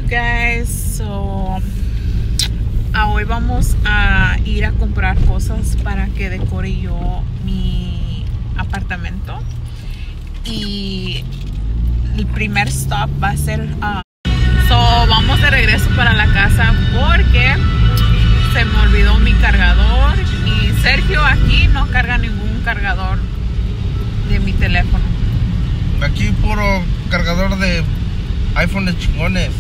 guys, so hoy vamos a ir a comprar cosas para que decore yo mi apartamento, y el primer stop va a ser vamos de regreso para la casa porque se me olvidó mi cargador, y Sergio aquí no carga ningún cargador de mi teléfono. Aquí puro cargador de iPhone de chingones.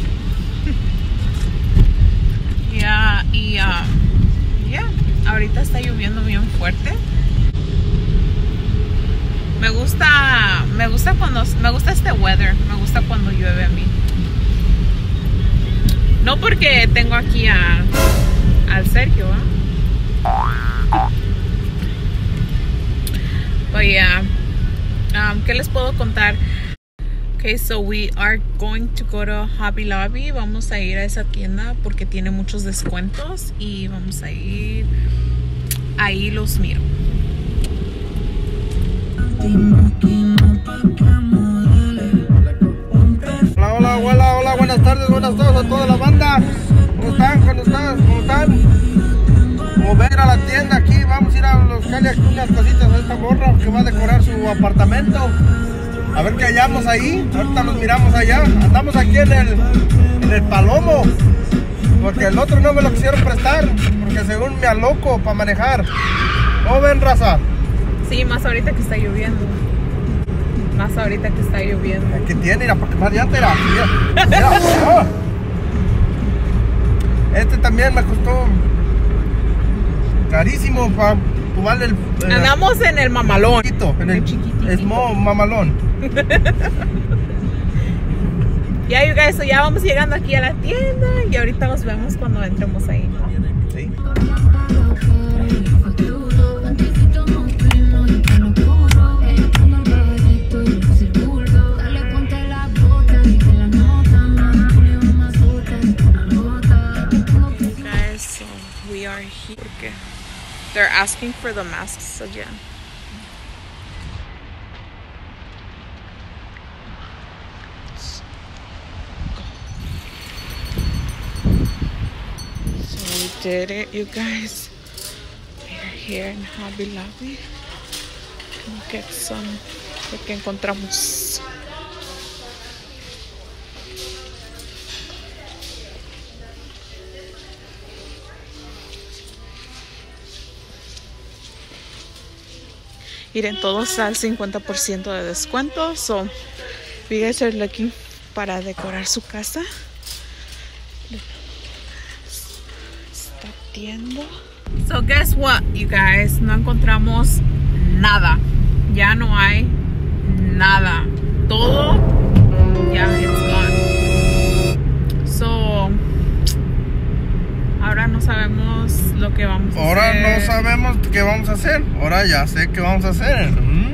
Ahorita está lloviendo bien fuerte. Me gusta este weather. Me gusta cuando llueve a mí. No porque tengo aquí al Sergio, But ¿qué les puedo contar? Okay, so we are going to go to Hobby Lobby. Vamos a ir a esa tienda porque tiene muchos descuentos y vamos a ir. Ahí los miro. Hola, buenas tardes a toda la banda. ¿Cómo están? Como ver a la tienda aquí, vamos a ir a buscarle unas cositas a esta morra que va a decorar su apartamento. A ver qué hallamos ahí. Ahorita los miramos allá. Andamos aquí en el Palomo, porque el otro no me lo quisieron prestar, porque según me aloco para manejar. ¿Cómo ven, raza? Sí, más ahorita que está lloviendo. ¿Qué tiene? Mira, para quemar llanta. Mira. Este también me costó carísimo para tomarle el andamos en el mamalón. En el chiquitito. Mamalón. Ya, you guys, so ya vamos llegando aquí a la tienda y ahorita nos vemos cuando entremos ahí, ¿no? Sí. Guys, so we are here. They're asking for the masks again. Did it, you guys? We're here in Hobby Lobby. We'll get some. Lo que encontramos. Miren, todos al 50% de descuento. So, if you guys are looking para decorar su casa, so guess what, you guys, no encontramos nada, ya no hay nada, todo ya it's gone. So ahora no sabemos lo que vamos a hacer. Ahora no sabemos qué vamos a hacer. Ahora ya sé qué vamos a hacer.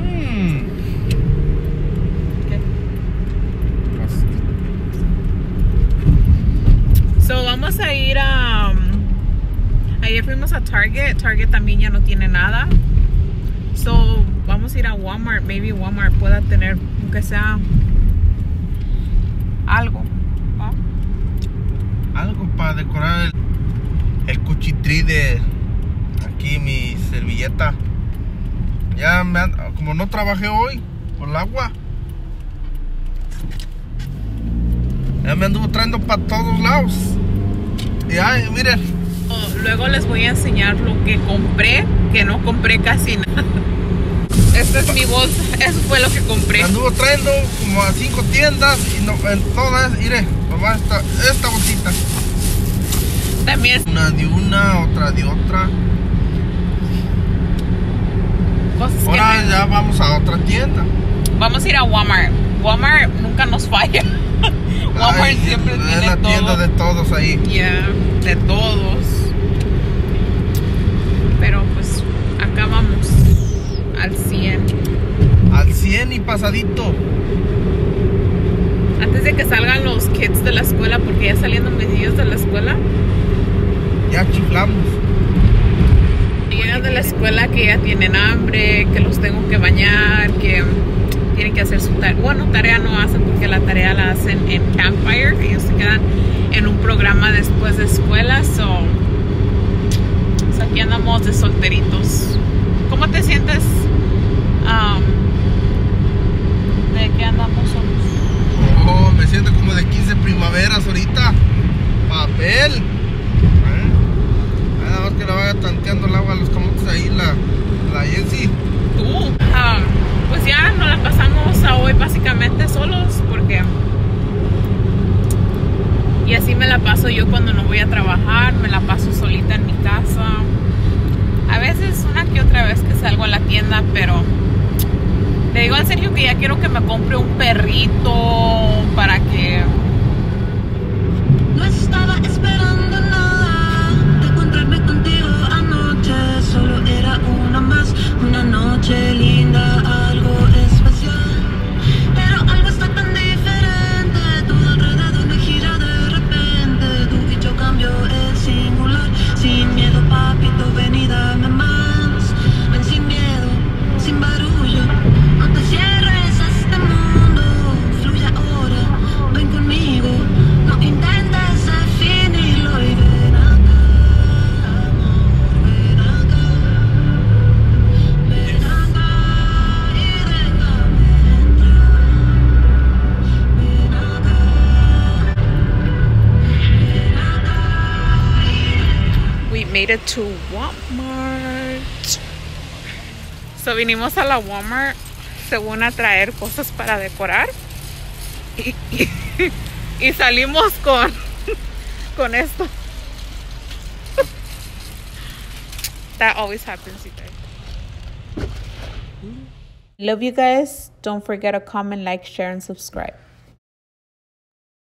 ¿Qué? So vamos a ir a ayer fuimos a Target. Target también ya no tiene nada. So, vamos a ir a Walmart. Maybe Walmart pueda tener, aunque sea algo. ¿No? Algo para decorar el cuchitrí de aquí, mi servilleta. Ya como no trabajé hoy por el agua, ya me anduvo trayendo para todos lados. Y ay, miren. Luego les voy a enseñar lo que compré, que no compré casi nada. Esta es mi bolsa, eso fue lo que compré. Anduvo trayendo como a 5 tiendas y no, en todas, mire, nomás esta bolsita. También una de una, otra de otra. Cosas ahora que ya vamos a otra tienda. Vamos a ir a Walmart. Walmart nunca nos falla. Walmart siempre tiene todo. Es la tienda de todos ahí. Yeah, de todos. Pero pues acá vamos al 100. Al 100 y pasadito. Antes de que salgan los kids de la escuela, porque ya saliendo mis niños de la escuela, ya chiflamos. Llegan de la escuela que ya tienen hambre, que los tengo que bañar, que tienen que hacer su tarea. Bueno, tarea no hacen porque la tarea la hacen en Campfire. Ellos se quedan programa después de escuela, so aquí andamos de solteritos. ¿Cómo te sientes? ¿De qué andamos solos? Oh, me siento como de 15 primaveras ahorita. Papel. Nada más que le vaya tanteando el agua a los camotes ahí la Jensi. Pues ya nos la pasamos a hoy básicamente solos, porque y así me la paso yo cuando no voy a trabajar, me la paso solita en mi casa. A veces una que otra vez que salgo a la tienda, pero le digo al Sergio que ya quiero que me compre un perrito para que... No estaba esperando nada de encontrarme contigo anoche. Solo era una noche linda, algo especial. Pero algo está tan diferente, todo alrededor me gira de repente. Tu dicho cambio es singular, sin miedo papito, ven y dame más. Ven sin miedo, sin barullo, no te cierres a este mundo. Fluye ahora, ven conmigo, no intentes definirlo y ven acá, amor, ven acá. Ven acá y déjame entrar. Ven acá, ven acá y We made it to Walmart. So vinimos a la Walmart según a traer cosas para decorar y salimos con esto. That always happens, you guys. Love you guys. Don't forget to comment, like, share, and subscribe.